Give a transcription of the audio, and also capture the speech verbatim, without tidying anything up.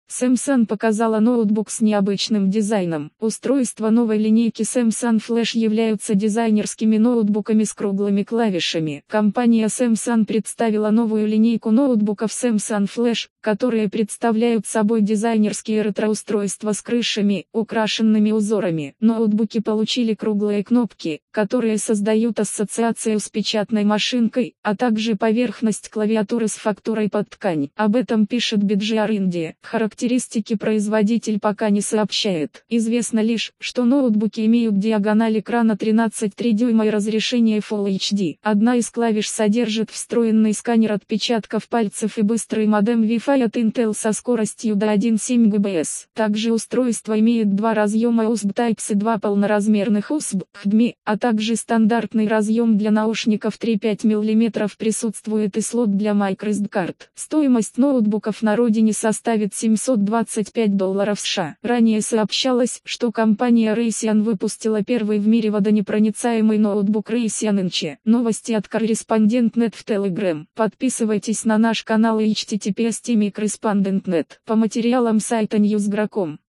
Samsung показала ноутбук с необычным дизайном. Устройства новой линейки Samsung Flash являются дизайнерскими ноутбуками с круглыми клавишами. Компания Samsung представила новую линейку ноутбуков Samsung Flash, которые представляют собой дизайнерские ретро-устройства с крышами, украшенными узорами. Ноутбуки получили круглые кнопки, которые создают ассоциацию с печатной машинкой, а также поверхность клавиатуры с фактурой под ткань. Об этом пишет би джи ар India. Характеристики производитель пока не сообщает. Известно лишь, что ноутбуки имеют диагональ экрана тринадцать целых три дюйма и разрешение Full эйч ди. Одна из клавиш содержит встроенный сканер отпечатков пальцев и быстрый модем Wi-Fi от Intel со скоростью до один целых семь десятых гигабайта. Также устройство имеет два разъема ю эс би Type-C, два полноразмерных ю эс би эйч ди эм ай, а также стандартный разъем для наушников три целых пять десятых миллиметра. Присутствует и слот для microSD-карт. Стоимость ноутбуков на родине составит семьсот двадцать пять долларов США. Ранее сообщалось, что компания Raytheon выпустила первый в мире водонепроницаемый ноутбук Raytheon Inche. Новости от Correspondent точка нет в Telegram. Подписывайтесь на наш канал и эйч ти ти пи эс точка correspondent точка нет по материалам сайта ньюс точка гра точка ком.